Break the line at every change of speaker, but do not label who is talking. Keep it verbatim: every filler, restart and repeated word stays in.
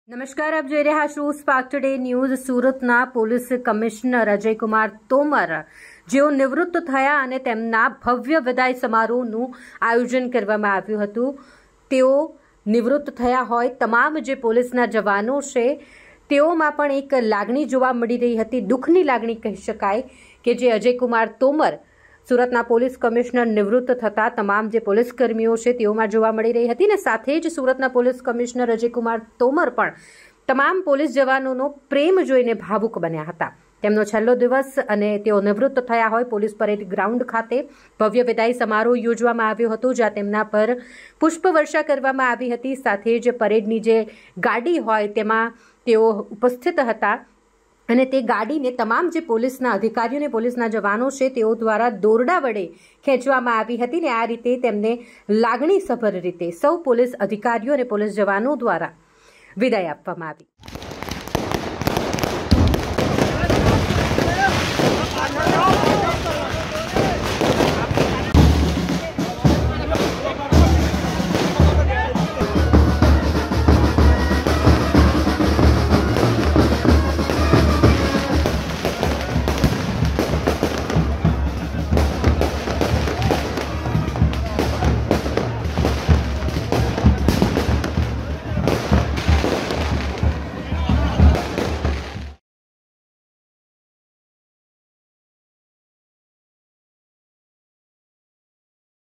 નમસ્કાર, આપ જોઈ રહ્યા છો સ્પાર્ક ટુડે ન્યૂઝ। સુરતના પોલીસ કમિશનર અજયકુમાર તોમર જેઓ નિવૃત્ત થયા અને તેમના ભવ્ય વિદાય સમારોહનું આયોજન કરવામાં આવ્યું હતું। તેઓ નિવૃત્ત થયા હોય તમામ જે પોલીસના જવાનો છે તેઓમાં પણ એક લાગણી જોવા મળી રહી હતી, દુઃખની લાગણી કહી શકાય કે જે અજયકુમાર તોમર સુરતના પોલીસ કમિશનર નિવૃત્ત થતા તમામ જે પોલીસ કર્મીઓ છે તેઓમાં જોવા મળી રહી હતી ને સાથે જ સુરતના પોલીસ કમિશનર અજયકુમાર તોમર પણ તમામ પોલીસ જવાનોનો પ્રેમ જોઈને ભાવુક બન્યા હતા। તેમનો છેલ્લો દિવસ અને તેઓ નિવૃત્ત થયા હોય પોલીસ પરેડ ગ્રાઉન્ડ ખાતે ભવ્ય વિદાય સમારોહ યોજવામાં આવ્યો હતો, જ્યાં તેમના પર પુષ્પવર્ષા કરવામાં આવી હતી। સાથે જ પરેડની જે ગાડી હોય તેમાં તેઓ ઉપસ્થિત હતા અને તે ગાડીને તમામ જે પોલીસના અધિકારીઓ અને પોલીસના જવાનો છે તેઓ દ્વારા દોરડા વડે ખેંચવામાં આવી હતી ને આ રીતે તેમને લાગણીસભર રીતે સૌ પોલીસ અધિકારીઓ અને પોલીસ જવાનો દ્વારા વિદાય આપવામાં આવી।